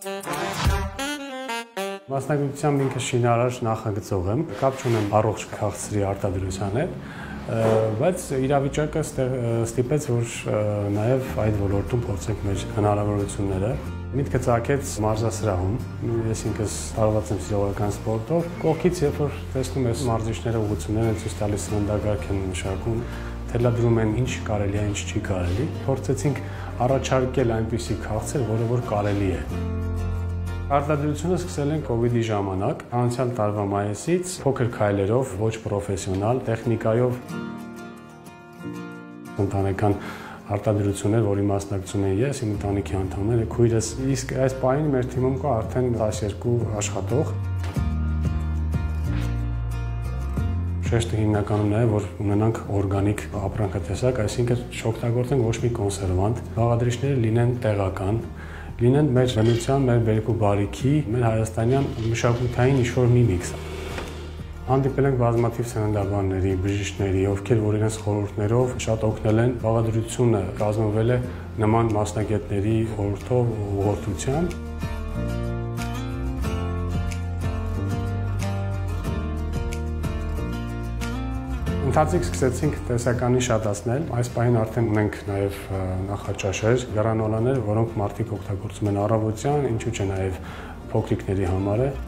Մասնագիտությամբ ինքը շինարար նախագծող եմ, կապ չունեմ առողջ քաղցրի արտադրության հետ, բայց իրավիճակը ստիպեց, որ նաև այդ ոլորտում փորձենք մեր հնարավորությունները։ Միտքը ծագեց մարզասրահում, ես ինքս տարված եմ սիրողական սպորտով, կողքից երբ որ տեսնում ես մարզիչները ուղղություններ են ցույց տալիս, սննդակարգ են մշակում, թելադրում են ինչ կարելի է, ինչ չի կարելի, փորձեցինք առաջարկել այնպիսի քաղցր, որը որ կարելի է։ Արտադրությունը սկսել են COVID-ի ժամանակ, անցյալ տարվա մայիսից, փոքր քայլերով, ոչ պրոֆեսիոնալ, տեխնիկայով ընտանեկան արտադրություններ, որի մասնակցում եմ ես, իմ ընտանիքի անդամները, քույրս, իսկ այս պահին մեր թիմում կա արդեն 12 աշխատող։ Շեշտը հիմնականում նա է, որ ունենանք օրգանիկ ապրանքատեսակ, այսինքն չօգտագործենք ոչ մի կոնսերվանտ, բաղադրիչները լինեն տեղական, լինեն մեր բնության, մեր բերք ու բարիքի, մեր հայաստանյան մշակութային ինչ-որ մի միքս։ Հանդիպել ենք բազմաթիվ սննդաբանների, բժիշկների, ովքեր որ իրենց խորհուրդներով շատ օգնել են, բաղադրությունը կազմվել է նման մասնագետների խորհրդով ու ուղղորդությամբ։ Ընթացիկ սկսեցինք տեսականի շատացնել, այս պահին արդեն ունենք նաև նախաճաշեր, գրանոլաներ, որոնք մարդիկ օգտագործում են առավոտյան, ինչու՞ չէ նաև փոքրիկների համար է։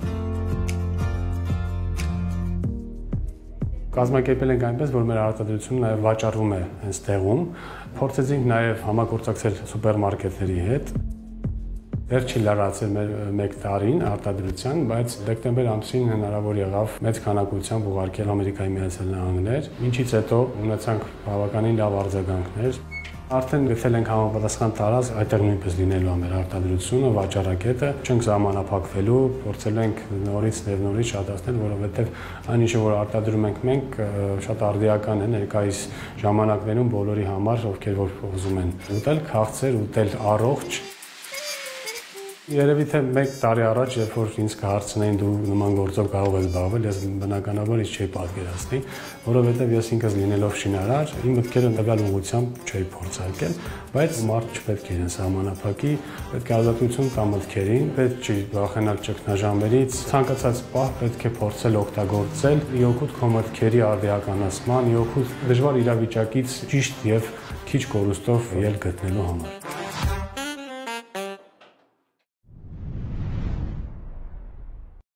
Կազմակերպել ենք այնպես, որ մեր արտադրությունը նաև վաճառվում է հենց տեղում, փորձեցինք նաև համագործակցել սուպերմարկետների հետ։ Դեռ չի լրացել մեր 1 տարին արտադրության, բայց դեկտեմբեր ամսին հնարավոր եղավ մեծ քանակությամբ ուղարկել Ամերիկայի Միացյալ Նահանգներ, ինչից հետո ունեցանք բավականին լավ արձագանքներ։ Արդեն գտել ենք համապատասխան տարածք, այդտեղ նույնպես լինելու է մեր արտադրությունը, վաճառակետը, չենք ժամանակապակվելու, փորձել ենք նորից եւ նորից շատացնել, որովհետեւ այն ինչը որ արտադրում ենք մենք շատ արդիական է ներկայիս ժամանակներում բոլորի համար, ովքեր որ ուզում են ուտել քաղցր, ուտել առողջ։ Երևի թե 1 տարի առաջ, երբ որ ինձ կհարցնեին դու նման գործով կարող ես զբաղվել, ես բնականաբար ինձ չէի պատկերացնի, որովհետև ես ինքս լինելով շինարար, իմ մտքերը տվյալ ուղղությամբ չէի փորձարկել, բայց մարդ չպետք է իրեն սահմանափակի, պետք է ազատություն տա մտքերին, պետք չի վախենալ ճգնաժամերից, ցանկացած պահ պետք է փորձել օգտագործել իօգուտ քո մտքերի արդիականացման, իօգուտ դժվար իրավիճակից ճիշտ եւ քիչ կորուստով ելք գտնելու համար։